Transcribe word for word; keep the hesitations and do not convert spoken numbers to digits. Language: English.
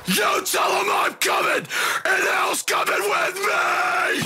You tell them I'm coming, and hell's coming with me!